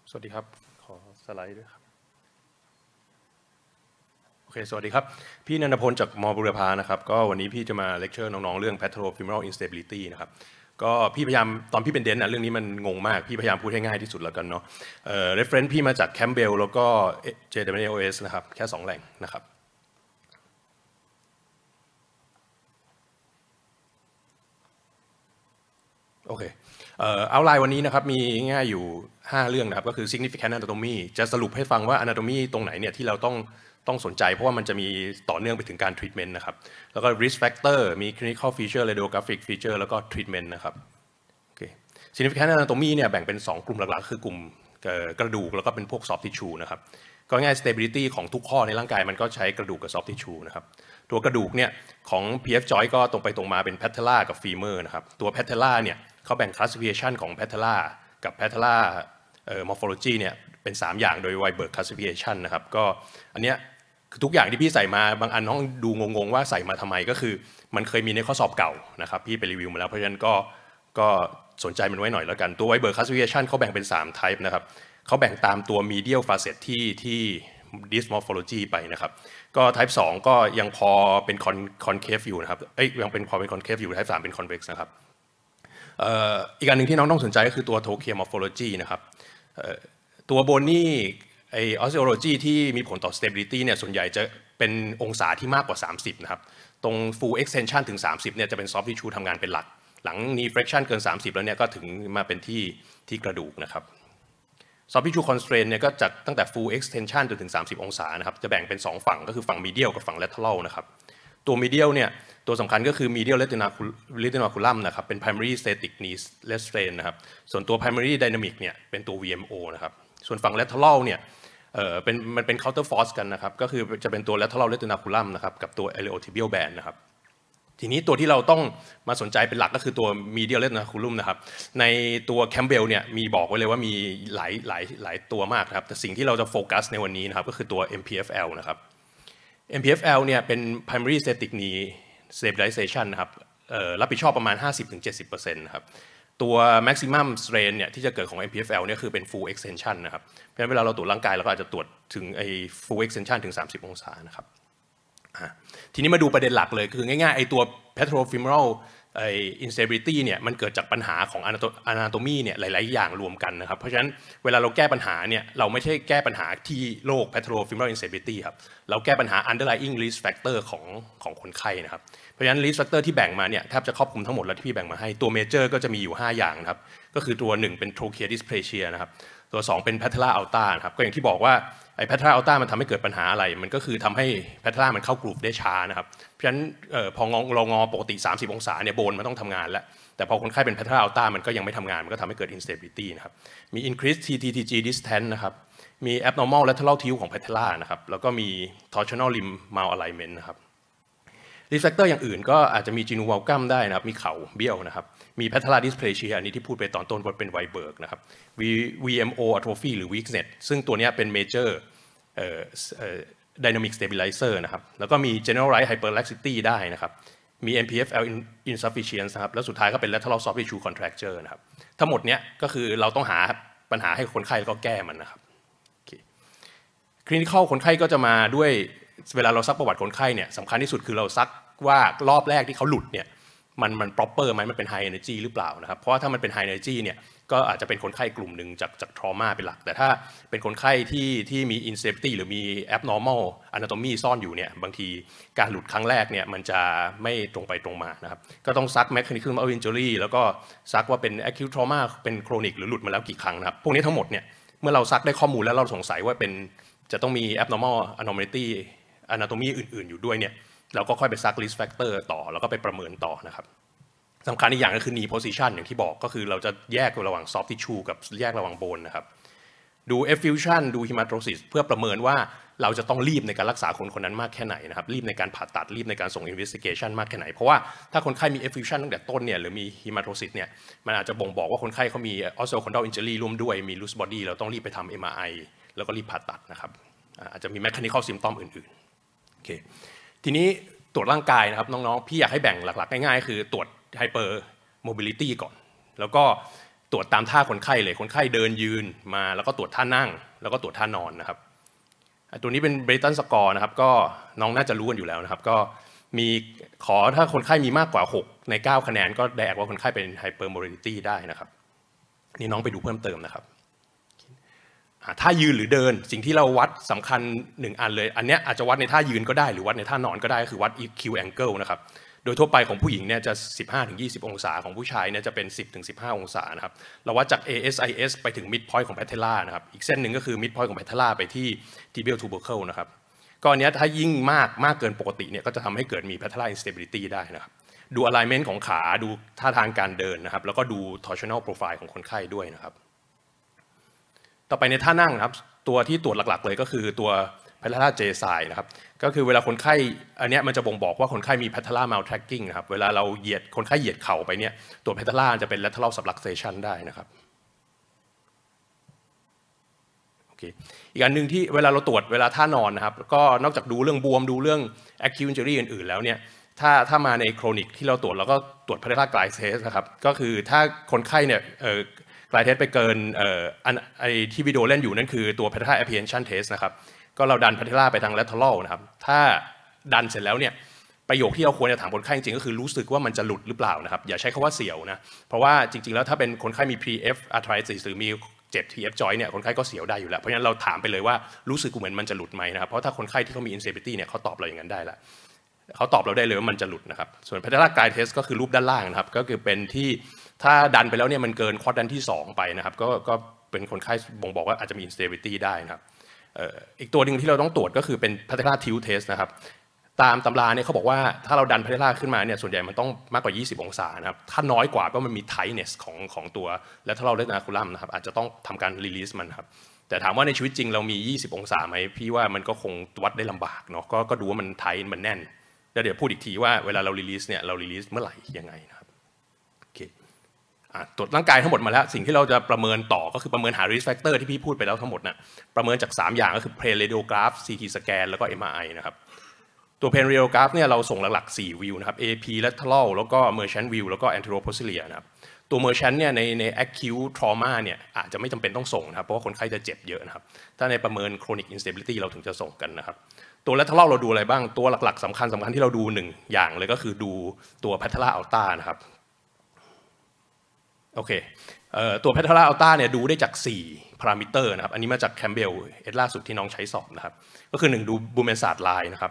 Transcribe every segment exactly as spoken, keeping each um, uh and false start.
สวัสดีครับขอสไลด์ด้วยครับโอเคสวัสดีครับพี่นันทพลจากมบุรพานะครับก็วันนี้พี่จะมาเลคเชอร์น้องๆเรื่อง Patellofemoral Instability นะครับก็พี่พยายามตอนพี่เป็นเดนต์นะเรื่องนี้มันงงมากพี่พยายามพูดให้ง่ายที่สุดแล้วกันเนาะเอ่อ reference พี่มาจาก Campbell แล้วก็ เจ ดับเบิลยู โอ เอส นะครับแค่สองแหล่งนะครับโอเคเอ่อเอาไลน์วันนี้นะครับมีง่ายอยู่ห้าเรื่องนะครับก็คือ significant anatomy จะสรุปให้ฟังว่า anatomy ตรงไหนเนี่ยที่เราต้องต้องสนใจเพราะว่ามันจะมีต่อเนื่องไปถึงการ treatment นะครับแล้วก็ risk factor มี clinical feature radiographic feature แล้วก็ treatment นะครับโอเค significant anatomy เนี่ยแบ่งเป็นสองกลุ่มหลักๆคือกลุ่มกระดูกแล้วก็เป็นพวก soft tissue นะครับก็ง่าย stability ของทุกข้อในร่างกายมันก็ใช้กระดูกกับ soft tissue นะครับตัวกระดูกเนี่ยของ พี เอฟ joint ก็ตรงไปตรงมาเป็น patella กับ femur นะครับตัว patella เนี่ยเขาแบ่ง classification ของ patella กับ patella morphology เนี่ยเป็นสามอย่างโดย Weinberg classification นะครับก็อันเนี้ยคือทุกอย่างที่พี่ใส่มาบางอันน้องดูงงๆว่าใส่มาทำไมก็คือมันเคยมีในข้อสอบเก่านะครับพี่ไปรีวิวมาแล้วเพราะฉะนั้นก็ก็สนใจมันไว้หน่อยแล้วกันตัว Weinberg classification เขาแบ่งเป็นสาม type นะครับเขาแบ่งตามตัว medial facet ที่ที่ dysmorphology ไปนะครับก็ type สองก็ยังพอเป็น concave อยู่นะครับเอ้ยยังเป็นพอเป็น concave อยู่ type สามเป็น convex นะครับอีกอันหนึ่งที่น้องต้องสนใจก็คือตัว Trochea morphology นะครับตัวบนนี่ไอ osteology ที่มีผลต่อ stability เนี่ยส่วนใหญ่จะเป็นองศาที่มากกว่าสามสิบนะครับตรง full extension ถึงสามสิบเนี่ยจะเป็น soft tissue ทำงานเป็นหลักหลัง knee flexion เกินสามสิบแล้วเนี่ยก็ถึงมาเป็นที่ที่กระดูกนะครับ soft tissue constraint เนี่ยก็จากตั้งแต่ full extension จนถึงสามสิบองศานะครับจะแบ่งเป็นสองฝั่งก็คือฝั่ง medial กับฝั่ง lateral นะครับตัว medial เนี่ยตัวสำคัญก็คือ medial retinaculum นะครับเป็น primary static knee restraint นะครับส่วนตัว primary dynamic เนี่ยเป็นตัว วี เอ็ม โอ นะครับส่วนฝั่ง lateral เนี่ยเอ่อเป็นมันเป็น counter force กันนะครับก็คือจะเป็นตัว lateral retinaculum นะครับกับตัว iliotibial band นะครับทีนี้ตัวที่เราต้องมาสนใจเป็นหลักก็คือตัว medial retinaculum นะครับในตัว Campbell เนี่ยมีบอกไว้เลยว่ามีหลายหลายหลายตัวมากนะครับแต่สิ่งที่เราจะโฟกัสในวันนี้นะครับก็คือตัว เอ็ม พี เอฟ แอล นะครับ เอ็ม พี เอฟ แอล เนี่ยเป็น primary static knee stabilization นะครับรับผิดชอบประมาณ ห้าสิบถึงเจ็ดสิบเปอร์เซ็นต์ นะครับตัว maximum strain เนี่ยที่จะเกิดของ เอ็ม พี เอฟ แอล เนี่ยคือเป็น full extension นะครับเพราะฉะนั้นเวลาเราตรวจร่างกายเราก็อาจจะตรวจถึงไอ้ full extension ถึงสามสิบองศานะครับทีนี้มาดูประเด็นหลักเลยคือง่ายๆไอ้ตัว patellofemoral instability เนี่ยมันเกิดจากปัญหาของ anatomy เนี่ยหลายๆอย่างรวมกันนะครับเพราะฉะนั้นเวลาเราแก้ปัญหาเนี่ยเราไม่ใช่แก้ปัญหาที่โรค patellofemoral instability ครับเราแก้ปัญหา underlying risk factor ของของคนไข้นะครับเพราะฉะนั้น risk factor ที่แบ่งมาเนี่ยแทบจะครอบคลุมทั้งหมดแล้วที่พี่แบ่งมาให้ตัว major ก็จะมีอยู่ห้าอย่างนะครับก็คือตัวหนึ่งเป็น trochlea dysplasia นะครับตัวสองเป็น patella alta นะครับก็อย่างที่บอกว่าไอ้ patella alta มันทำให้เกิดปัญหาอะไรมันก็คือทำให้ patella มันเข้ากรูฟได้ช้านะครับเพราะฉะนั้นพองเรางอปกติสามสิบองศาเนี่ยโบนมันต้องทำงานแล้วแต่พอคนไข้เป็น patella alta มันก็ยังไม่ทำงานมันก็ทำให้เกิด instability นะครับมี increased ที ที ที จี distance นะครับมี abnormal lateral tilt ของ patella นะครับแล้วก็มี torsional limb malalignment นะครับrisk factor อย่างอื่นก็อาจจะมี genu valgum ได้นะครับมีเข่าเบี้ยวนะครับมี patella dysplasia อันนี้ที่พูดไปตอนต้นว่าเป็น Weinberg นะครับ วี เอ็ม โอ atrophy หรือ weakness ซึ่งตัวนี้เป็น major dynamic stabilizer นะครับแล้วก็มี generalized hyperlaxity ได้นะครับมี เอ็ม พี เอฟ แอล insufficiency นะครับแล้วสุดท้ายก็เป็น lateral soft tissue contracture นะครับทั้งหมดเนี้ยก็คือเราต้องหาปัญหาให้คนไข้แล้วก็แก้มันนะครับ clinical คนไข้ก็จะมาด้วยเวลาเราซักประวัติคนไข้เนี่ยสำคัญที่สุดคือเราซักว่ารอบแรกที่เขาหลุดเนี่ยมันมัน proper ไหมมันเป็น high energy หรือเปล่านะครับเพราะว่าถ้ามันเป็น high energy เนี่ยก็อาจจะเป็นคนไข้กลุ่มหนึ่งจากจาก trauma เป็นหลักแต่ถ้าเป็นคนไข้ที่ที่มี instability หรือมี abnormal anatomy ซ่อนอยู่เนี่ยบางทีการหลุดครั้งแรกเนี่ยมันจะไม่ตรงไปตรงมานะครับก็ต้องซัก mechanism of injury แล้วก็ซักว่าเป็น acute trauma เป็น chronic หรือหลุดมาแล้วกี่ครั้งนะครับพวกนี้ทั้งหมดเนี่ยเมื่อเราซักได้ข้อมูลแล้วเราสงสัยว่าเป็นจะต้องมี abnormal anomaly anatomy อื่นๆอยู่ด้วยเนี่ยเราก็ค่อยไปซัก risk factor ต่อแล้วก็ไปประเมินต่อนะครับสำคัญอีกอย่างก็คือ knee position อย่างที่บอกก็คือเราจะแยกระหว่าง soft tissue กับแยกระหว่างโบนนะครับดู effusion ดู hematosis เพื่อประเมินว่าเราจะต้องรีบในการรักษาคนคนนั้นมากแค่ไหนนะครับรีบในการผ่าตัดรีบในการส่ง investigation มากแค่ไหนเพราะว่าถ้าคนไข้มี effusion ตั้งแต่ต้นเนี่ยหรือมี hematosis เนี่ยมันอาจจะบ่งบอกว่าคนไข้เขามี osteochondral injury ร่วมด้วยมี loose body เราต้องรีบไปทำ เอ็ม อาร์ ไอ แล้วก็รีบผ่าตัดนะครับอาจจะมี mechanical symptom อื่นๆโอเคทีนี้ตรวจร่างกายนะครับน้องๆพี่อยากให้แบ่งหลักๆง่ายๆคือตรวจ hyper mobility ก่อนแล้วก็ตรวจตามท่าคนไข้เลยคนไข้เดินยืนมาแล้วก็ตรวจท่านั่งแล้วก็ตรวจท่านอนนะครับตัวนี้เป็น Breighton Score นะครับก็น้องน่าจะรู้กันอยู่แล้วนะครับก็มีขอถ้าคนไข้มีมากกว่าหกในเก้าคะแนนก็แดกว่าคนไข้เป็น Hypermobility ได้นะครับนี่น้องไปดูเพิ่มเติมนะครับท่ายืนหรือเดินสิ่งที่เราวัดสำคัญหนึ่งอันเลยอันนี้อาจจะวัดในท่ายืนก็ได้หรือวัดในท่านอนก็ได้คือวัด อี คิว angle นะครับโดยทั่วไปของผู้หญิงเนี่ยจะ สิบห้าถึงยี่สิบ องศาของผู้ชายเนี่ยจะเป็น สิบถึงสิบห้า องศานะครับเราวัดจาก เอ เอส ไอ เอส ไปถึง mid point ของ patella นะครับอีกเส้นหนึ่งก็คือ mid point ของ patella ไปที่ tibial tubercle นะครับก็อันนี้ถ้ายิ่งมากมากเกินปกติเนี่ยก็จะทำให้เกิดมี patellar instability ได้นะครับดู alignment ของขาดูท่าทางการเดินนะครับแล้วก็ดู torsional profile ของคนไข้ด้วยนะครับต่อไปในท่านั่งนะครับตัวที่ตรวจหลักๆเลยก็คือตัว patellar J sign นะครับก็คือเวลาคนไข้อันนี้มันจะบ่งบอกว่าคนไข้มี patellar maltracking นะครับเวลาเราเหยียดคนไข้เหยียดเข่าไปเนี่ยตัว patellar จะเป็น lateral subluxation ได้นะครับโอเคอีกอันหนึ่งที่เวลาเราตรวจเวลาท่านอนนะครับก็นอกจากดูเรื่องบวมดูเรื่อง acute injury อื่นๆแล้วเนี่ยถ้าถ้ามาในโครนิกที่เราตรวจแล้วก็ตรวจ patellar glide test นะครับก็คือถ้าคนไข้เนี่ยกลายเทสไปเกินเอ่ออันไอที่วิดีโอเล่นอยู่นั่นคือตัว patellar apprehension test นะครับก็เราดัน patellar ไปทาง lateral นะครับถ้าดันเสร็จแล้วเนี่ยประโยคที่เราควรจะถามคนไข้จริงๆก็คือรู้สึกว่ามันจะหลุดหรือเปล่านะครับอย่าใช้คำว่าเสียวนะเพราะว่าจริงๆแล้วถ้าเป็นคนไข้มี pre F arthritis หรือมีเจ็บ ที เอฟ joint เนี่ยคนไข้ก็เสียวได้อยู่แล้วเพราะฉะนั้นเราถามไปเลยว่ารู้สึกเหมือนมันจะหลุดไหมนะครับเพราะถ้าคนไข้ที่เขามี instability เนี่ยเขาตอบเราอย่างนั้นได้ละเขาตอบเราได้เลยว่ามันจะหลุดนะครับส่วน patellar glide test ก็คือรูปด้านล่างนะครับก็คือเป็นที่ถ้าดันไปแล้วเนี่ยมันเกินควอดรันที่สองไปนะครับก็ก็เป็นคนไข้บ่งบอกว่าอาจจะมี instability ได้นะครับอีกตัวหนึ่งที่เราต้องตรวจก็คือเป็น patellar tilt test นะครับตามตำราเนี่ยเขาบอกว่าถ้าเราดัน patellar ขึ้นมาเนี่ยส่วนใหญ่มันต้องมากกว่ายี่สิบองศานะครับถ้าน้อยกว่าก็มันมี tightness ของของตัว lateral retinaculum นะครับอาจจะต้องทำการ release มันครับแต่ถามว่าในชีวิตจริงเรามียี่สิบองศาไหมพี่ว่ามันก็คงวัดได้ลำบากเนาะก็ก็ดูว่ามัน tight มันแน่นแล้วเดี๋ยวพูดอีกทีว่าเวลาเรา release เนี่ยเรา release เมื่อไหร่ยังไงนะครับโอเคตรวจร่างกายทั้งหมดมาแล้วสิ่งที่เราจะประเมินต่อก็คือประเมินหา risk factor ที่พี่พูดไปแล้วทั้งหมดนะประเมินจากสามอย่างก็คือ plain radiograph ซี ที scan แล้วก็ เอ็ม อาร์ ไอ นะครับตัว plain radiograph เนี่ยเราส่งหลักๆสี่วิวนะครับ เอ พี lateral แล้วก็ merchant view แล้วก็ anteroposterior นะครับตัว merchant เนี่ยในใน acute trauma เนี่ยอาจจะไม่จำเป็นต้องส่งนะครับเพราะว่าคนไข้จะเจ็บเยอะนะครับถ้าในประเมิน chronic instability เราถึงจะส่งกันนะครับตัว lateral เราดูอะไรบ้างตัวหลักๆสำคัญสำคัญที่เราดูหนึ่งอย่างเลยก็คือดูตัว patellar alta นะครับโอเคตัว patellar alta เนี่ยดูได้จากสี่พารามิเตอร์นะครับอันนี้มาจาก Campbell เอ็ดล่าสุดที่น้องใช้สอบนะครับก็คือหนึ่งดู Boumansard line นะครับ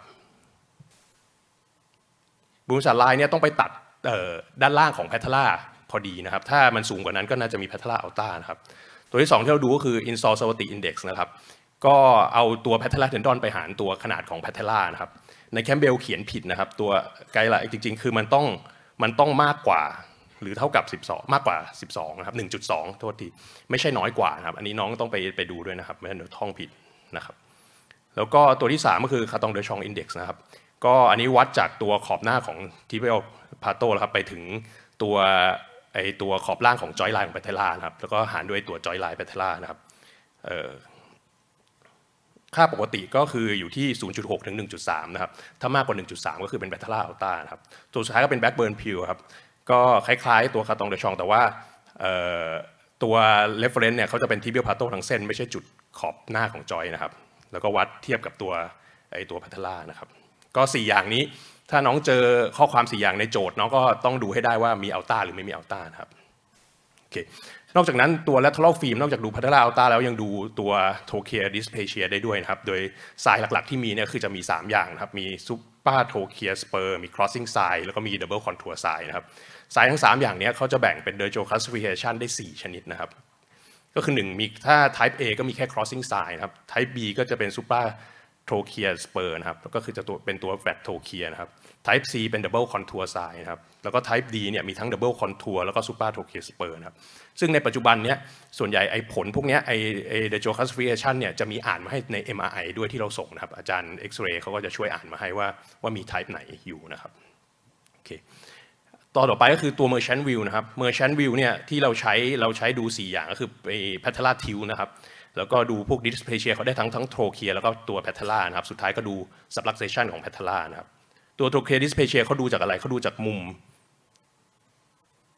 Boumansard line เนี่ยต้องไปตัดด้านล่างของ patellar พอดีนะครับถ้ามันสูงกว่านั้นก็น่าจะมี patellar alta นะครับตัวที่สองที่เราดูก็คือ Insor-Sawati index นะครับก็เอาตัว patellar tendon ไปหารตัวขนาดของ patellar นะครับในแคมเบลเขียนผิดนะครับตัวไกด์ไลน์จริงๆคือมันต้องมันต้องมากกว่าหรือเท่ากับสิบสองมากกว่าสิบสองนะครับ หนึ่งจุดสอง โทษทีไม่ใช่น้อยกว่านะครับอันนี้น้องต้องไปไปดูด้วยนะครับไม่งั้นเดี๋ยวท่องผิดนะครับแล้วก็ตัวที่สามก็คือ Carton de Chong index นะครับก็อันนี้วัดจากตัวขอบหน้าของ tibial plateau แล้วครับไปถึงตัวไอตัวขอบล่างของ joint line ของ patella นะครับแล้วก็หารด้วยตัว joint line patella นะครับเอ่อค่าปกติก็คืออยู่ที่ ศูนย์จุดหก ถึง หนึ่งจุดสาม นะครับถ้ามากกว่า หนึ่งจุดสาม ก็คือเป็น patellar alta นะครับตัวสุดท้ายก็เป็น backburn peel ครับก็คล้ายๆตัว Carton de Chong แต่ว่าตัว reference เนี่ยเขาจะเป็น tibial plateau ทั้งเส้นไม่ใช่จุดขอบหน้าของ joint นะครับแล้วก็วัดเทียบกับตัวไอตัว patellar นะครับก็สี่อย่างนี้ถ้าน้องเจอข้อความสี่อย่างในโจทย์น้องก็ต้องดูให้ได้ว่ามี alta หรือไม่มี alta นะครับโอเคนอกจากนั้นตัว lateral film นอกจากดู patellar alta แล้วยังดูตัว trochlear dysplasia ได้ด้วยนะครับโดยทรายหลักๆที่มีเนี่ยคือจะมีสามอย่างนะครับมี supra trochlear spur มี crossing sign แล้วก็มี double contour sign นะครับสายทั้งสามอย่างนี้เขาจะแบ่งเป็น Derjo classification ได้สี่ชนิดนะครับก็คือหนึ่งมีถ้า type A ก็มีแค่ crossing sign นะครับ type B ก็จะเป็น supra trochlear spur นะครับก็คือจะตัวเป็นตัว flat trochlear นะครับ type C เป็น double contour sign นะครับแล้วก็ type D เนี่ยมีทั้ง double contour แล้วก็ supra trochlear spur นะครับซึ่งในปัจจุบันเนี้ยส่วนใหญ่ไอ้ผลพวกเนี้ยไอ้ไอ้ Derjo classification เนี่ยจะมีอ่านมาให้ใน เอ็ม อาร์ ไอ ด้วยที่เราส่งนะครับอาจารย์เอ็กซเรย์เขาก็จะช่วยอ่านมาให้ว่าว่ามี type ไหนอยู่นะครับโอเคต่อต่อไปก็คือตัว merchant view นะครับ merchant view เนี่ยที่เราใช้เราใช้ดูสี่อย่างก็คือไอ้ patellar tilt นะครับแล้วก็ดูพวก dysplasia เขาได้ทั้งทั้ง trochlear แล้วก็ตัว patellar นะครับสุดท้ายก็ดู subluxation ของ patellar นะครับตัว trochlear dysplasia เขาดูจากอะไรเขาดูจากมุม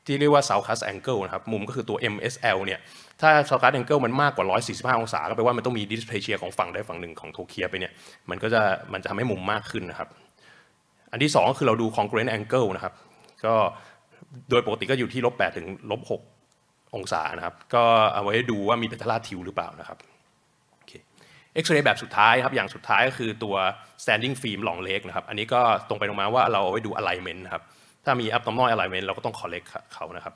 ที่เรียกว่า sulcus angle นะครับมุมก็คือตัว เอ็ม เอส แอล เนี่ยถ้า sulcus angle มันมากกว่าหนึ่งร้อยสี่สิบห้าองศาก็แปลว่ามันต้องมี dysplasia ของฝั่งใดฝั่งหนึ่งของโทเคียไปเนี่ยมันก็จะมันจะทำให้มุมมากขึ้นนะครับอันที่สองก็คือเราดู congruent angle นะครับก็โดยปกติก็อยู่ที่ลบแปดถึงลบหกองศานะครับก็เอาไว้ดูว่ามีเพทาราทิวหรือเปล่านะครับเอ็กซเรย์แบบสุดท้ายครับอย่างสุดท้ายก็คือตัว standing film long leg นะครับอันนี้ก็ตรงไปตรงมาว่าเราเอาไว้ดู alignment นะครับถ้ามี abdominal alignment เราก็ต้อง correct เขานะครับ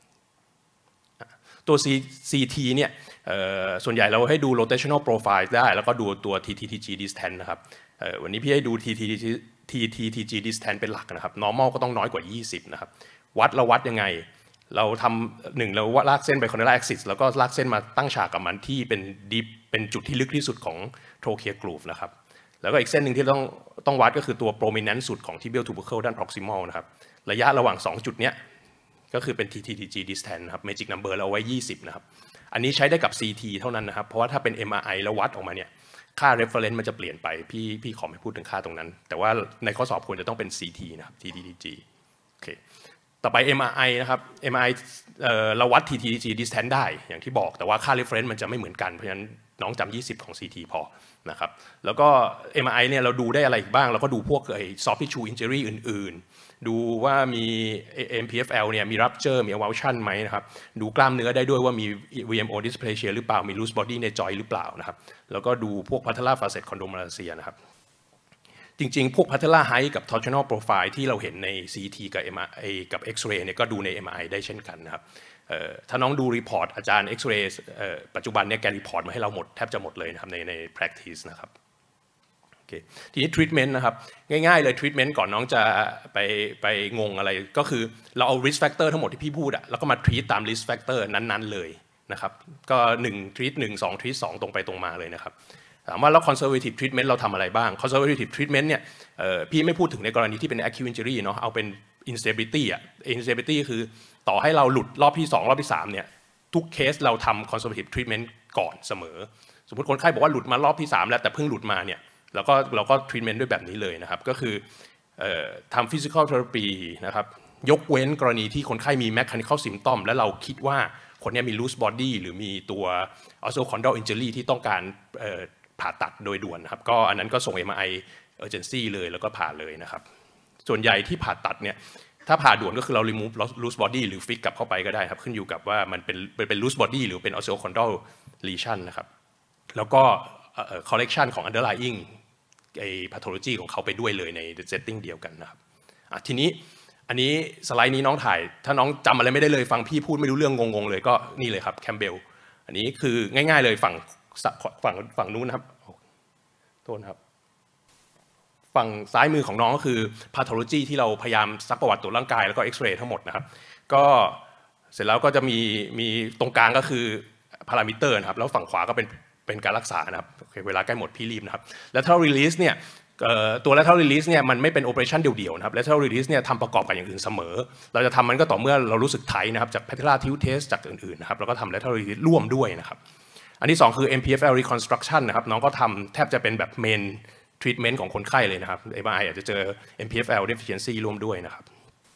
ตัว ซี ที เนี่ยส่วนใหญ่เราให้ดู rotational profile ได้แล้วก็ดูตัว ที ที ที จี distance นะครับวันนี้พี่ให้ดู ที ที ที จี distance เป็นหลักนะครับ normal ก็ต้องน้อยกว่ายี่สิบนะครับวัดเราวัดยังไงเราทำหนึ่งเราลากเส้นไป coronal axis แล้วก็ลากเส้นมาตั้งฉากกับมันที่เป็น deep เป็นจุดที่ลึกที่สุดของ trochlea groove นะครับแล้วก็อีกเส้นหนึ่งที่ต้องต้องวัดก็คือตัว prominent สุดของ tibial tubercle ด้าน proximal นะครับระยะระหว่างสองจุดเนี้ยก็คือเป็น ที ที ที จี distance นะครับ magic number เราเอาไว้ยี่สิบนะครับอันนี้ใช้ได้กับ ซี ที เท่านั้นนะครับเพราะว่าถ้าเป็น เอ็ม อาร์ ไอ แล้ววัดออกมาเนี่ยค่า reference มันจะเปลี่ยนไปพี่พี่ขอไม่พูดถึงค่าตรงนั้นแต่ว่าในข้อสอบควรจะต้องเป็น ซี ที นะครับ ที ที ที จี โอเคต่อไป เอ็ม อาร์ ไอ นะครับ เอ็ม อาร์ ไอ เอ่อเราวัด ที ที ที จี distance ได้อย่างที่บอกแต่ว่าค่า reference มันจะไม่เหมือนกันเพราะฉะนั้นน้องจำยี่สิบของ ซี ที พอนะครับแล้วก็ เอ็ม อาร์ ไอ เนี่ยเราดูได้อะไรอีกบ้างเราก็ดูพวกไอ้ soft tissue injury อื่นๆดูว่ามี เอ็ม พี เอฟ แอล เนี่ยมี rupture มี avulsion ไหมนะครับดูกล้ามเนื้อได้ด้วยว่ามี วี เอ็ม โอ dysplasia หรือเปล่ามี loose body ใน joint หรือเปล่านะครับแล้วก็ดูพวก patellar facet chondromalacia นะครับจริงๆพวก patellar height กับ torsional profile ที่เราเห็นใน ซี ที กับ เอ็ม อาร์ ไอ กับ X-ray เนี่ยก็ดูใน เอ็ม อาร์ ไอ ได้เช่นกันนะครับถ้าน้องดูรีพอร์ตอาจารย์ X-ray ปัจจุบันเนี่ยแกรีพอร์ตมาให้เราหมดแทบจะหมดเลยนะครับในใน practice นะครับโอเคทีนี้ treatment นะครับง่ายๆเลย treatment ก่อนน้องจะไปไปงงอะไรก็คือเราเอา risk factor ทั้งหมดที่พี่พูดอะแล้วก็มา treat ตาม risk factor นั้นๆเลยนะครับก็หนึ่ง treat หนึ่ง สอง treat สองตรงไปตรงมาเลยนะครับถามว่าแล้ว conservative treatment เราทำอะไรบ้าง conservative treatment เนี่ยพี่ไม่พูดถึงในกรณีที่เป็น acute injury เนาะเอาเป็น instability อ่ะ instability คือต่อให้เราหลุดรอบที่สองรอบที่สามเนี่ยทุกเคสเราทำ conservative treatment ก่อนเสมอสมมติคนไข้บอกว่าหลุดมารอบที่สามแล้วแต่เพิ่งหลุดมาเนี่ยเราก็เราก็ treatment ด้วยแบบนี้เลยนะครับก็คือทำ physical therapy นะครับยกเว้นกรณีที่คนไข้มี mechanical symptom และเราคิดว่าคนนี้มี loose body หรือมีตัว osteochondral injury ที่ต้องการผ่าตัดโดยด่วนนะครับก็อันนั้นก็ส่ง เอ็ม อาร์ ไอ urgency เลยแล้วก็ผ่าเลยนะครับส่วนใหญ่ที่ผ่าตัดเนี่ยถ้าผ่าด่วนก็คือเรา remove loose body หรือ fix กลับเข้าไปก็ได้ครับขึ้นอยู่กับว่ามันเป็นเป็น loose body หรือเป็น osteochondral lesion นะครับแล้วก็ correction ของ underlying ไอ้ pathology ของเขาไปด้วยเลยใน setting เดียวกันนะครับทีนี้อันนี้สไลด์นี้น้องถ่ายถ้าน้องจำอะไรไม่ได้เลยฟังพี่พูดไม่รู้เรื่องงงๆเลยก็นี่เลยครับแคมเบลอันนี้คือง่ายๆเลยฝั่งฝั่งฝั่งนู้นนะครับโทษนะครับฝั่งซ้ายมือของน้องก็คือ pathology ที่เราพยายามซักประวัติตัวร่างกายแล้วก็เอ็กซเรย์ทั้งหมดนะครับก็เสร็จแล้วก็จะมีมีตรงกลางก็คือพารามิเตอร์นะครับแล้วฝั่งขวาก็เป็นเป็นการรักษานะครับเวลาใกล้หมดพี่รีบนะครับ lateral release เนี่ยตัว lateral release เนี่ยมันไม่เป็น operation เดี่ยวๆนะครับ lateral release เนี่ยทำประกอบกับอย่างอื่นเสมอเราจะทำมันก็ต่อเมื่อเรารู้สึกไทนะครับจาก patellar tilt test จากอื่นๆนะครับแล้วก็ทำ lateral release ร่วมด้วยนะครับอันที่สองคือ เอ็ม พี เอฟ แอล reconstruction นะครับน้องก็ทำแทบจะเป็นแบบ main treatment ของคนไข้เลยนะครับ เอ็ม อาร์ ไอ อาจจะเจอ เอ็ม พี เอฟ แอล deficiency ร่วมด้วยนะครับ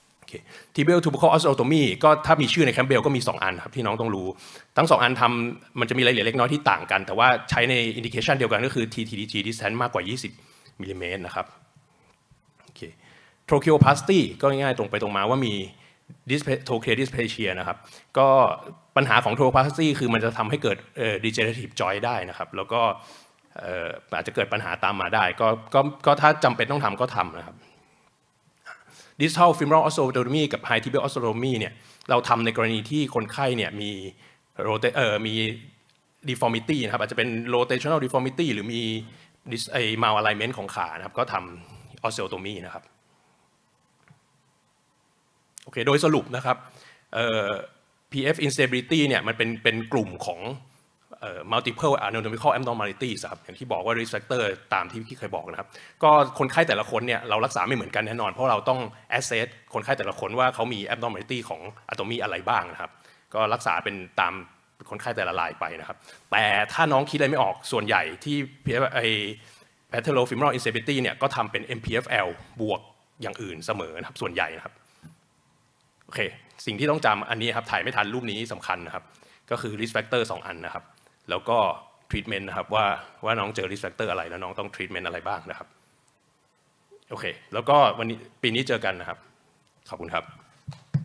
tibial tubercle osteotomy ก็ถ้ามีชื่อในแคมเบลก็มีสองอันครับที่น้องต้องรู้ทั้งสองอันทำมันจะมีรายละเอียดเล็กน้อยที่ต่างกันแต่ว่าใช้ใน indication เดียวกันก็คือ ที ที ที จี distance มากกว่ายี่สิบมิลลิเมตรนะครับ tracheoplasty ก็ง่ายๆตรงไปตรงมาว่ามี trochlea dysplasia นะครับก็ปัญหาของ tracheoplasty คือมันจะทำให้เกิด degenerative joint ได้นะครับแล้วก็อาจจะเกิดปัญหาตามมาได้ก็ก็ก็ถ้าจำเป็นต้องทำก็ทำนะครับ distal femoral osteotomy กับ high tibial osteotomy เนี่ยเราทำในกรณีที่คนไข้เนี่ยมีเอ่อมี deformity นะครับอาจจะเป็น rotational deformity หรือมีไอ้ malalignment ของขานะครับก็ทำ osteotomy นะครับโอเคโดยสรุปนะครับ พี เอฟ instability เนี่ยมันเป็นเป็นกลุ่มของ multiple anatomical abnormalities ครับอย่างที่บอกว่า risk factor ตามที่พี่เคยบอกนะครับก็คนไข้แต่ละคนเนี่ยเรารักษาไม่เหมือนกันแน่นอนเพราะเราต้อง assess คนไข้แต่ละคนว่าเขามี abnormality ของ anatomy อะไรบ้างนะครับก็รักษาเป็นตามคนไข้แต่ละรายไปนะครับแต่ถ้าน้องคิดอะไรไม่ออกส่วนใหญ่ที่ไอ้ patellofemoral instability เนี่ยก็ทำเป็น เอ็ม พี เอฟ แอล บวกอย่างอื่นเสมอนะครับส่วนใหญ่นะครับโอเคสิ่งที่ต้องจำอันนี้ครับถ่ายไม่ทันรูปนี้สำคัญนะครับก็คือ risk factor สองอันนะครับแล้วก็ treatment นะครับว่าว่าน้องเจอ risk factor อะไรแล้วน้องต้อง treatment อะไรบ้างนะครับโอเคแล้วก็วันนี้ปีนี้เจอกันนะครับขอบคุณครับ